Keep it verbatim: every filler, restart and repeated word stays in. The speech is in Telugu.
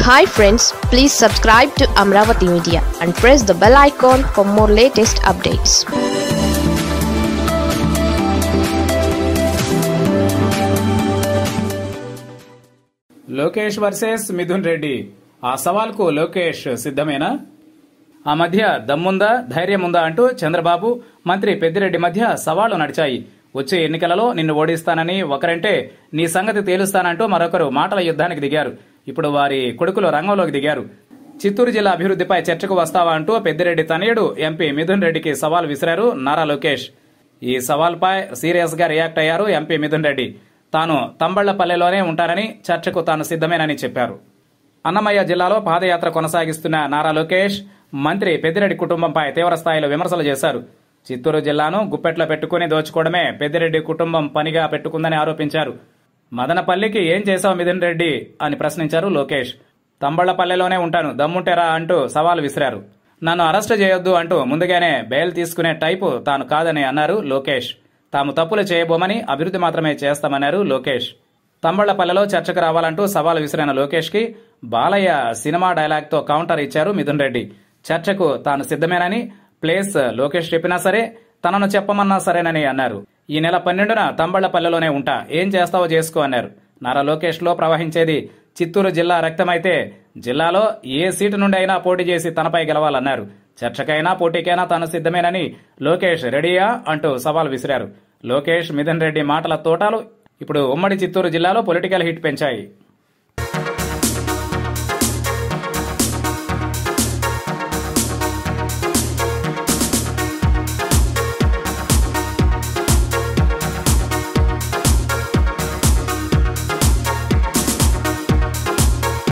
Hi friends, please subscribe to Amaravathi Media and press the bell icon for more latest updates. Lokesh versus Mithun Reddy. ఆ సవాల్కు లోకేష్ సిద్ధమేనా? ఆ మధ్య దమ్ముందా ధైర్యం ఉందా అంటూ చంద్రబాబు మంత్రి పెద్దిరెడ్డి మధ్య సవాళ్లు నడిచాయి. వచ్చే ఎన్నికలలో నిన్ను ఓడిస్తానని ఒకరంటే నీ సంగతి తేలుస్తానంటూ మరొకరు మాటల యుద్ధానికి దిగారు. ఇప్పుడు వారి కొడుకులు రంగంలోకి దిగారు. చిత్తూరు జిల్లా అభివృద్ధిపై చర్చకు వస్తావా అంటూ పెద్దిరెడ్డి తనయుడు ఎంపీ మిథున్ రెడ్డికి సవాల్ విసిరారు నారా లోకేష్. ఈ సవాల్పై సీరియస్ గా రియాక్ట్ అయ్యారు ఎంపీ మిథున్ రెడ్డి. తాను తంబళ్లపల్లెలోనే ఉంటానని, చర్చకు తాను సిద్ధమేనని చెప్పారు. అన్నమయ్య జిల్లాలో పాదయాత్ర కొనసాగిస్తున్న నారా లోకేష్ మంత్రి పెద్దిరెడ్డి కుటుంబంపై తీవ్రస్థాయిలో విమర్శలు చేశారు. చిత్తూరు జిల్లాను గుప్పెట్లో పెట్టుకుని దోచుకోవడమే పెద్దిరెడ్డి కుటుంబం పనిగా పెట్టుకుందని ఆరోపించారు. మదనపల్లికి ఏం చేశావు మిథున్ రెడ్డి అని ప్రశ్నించారు లోకేష్. తంబళ్లపల్లెలోనే ఉంటాను, దమ్ముంటేరా అంటూ సవాల్ విసిరారు. నన్ను అరెస్టు చేయొద్దు అంటూ ముందుగానే బెయిల్ తీసుకునే టైపు తాను కాదని అన్నారు లోకేష్. తాము తప్పులు చేయబోమని, అభివృద్ధి మాత్రమే చేస్తామన్నారు లోకేష్. తంబళ్లపల్లెలో చర్చకు రావాలంటూ సవాల్ విసిరిన లోకేష్ కి బాలయ్య సినిమా డైలాగ్ తో కౌంటర్ ఇచ్చారు మిథున్ రెడ్డి. చర్చకు తాను సిద్ధమేనని, ప్లేస్ లోకేష్ చెప్పినా సరే, తనను చెప్పమన్నా సరేనని అన్నారు. ఈ నెల పన్నెండున తంబళ్లపల్లెలోనే ఉంటా, ఏం చేస్తావో చేసుకో అన్నారు. నారా లోకేష్ లో ప్రవహించేది చిత్తూరు జిల్లా రక్తమైతే జిల్లాలో ఏ సీటు నుండి అయినా పోటీ చేసి తనపై గెలవాలన్నారు. చర్చకైనా పోటీకైనా తాను సిద్ధమేనని లోకేష్ రెడీయా అంటూ సవాల్ విసిరారు. లోకేష్ మిథున్ రెడ్డి మాటల తోటాలు ఇప్పుడు ఉమ్మడి చిత్తూరు జిల్లాలో పొలిటికల్ హిట్ పెంచాయి.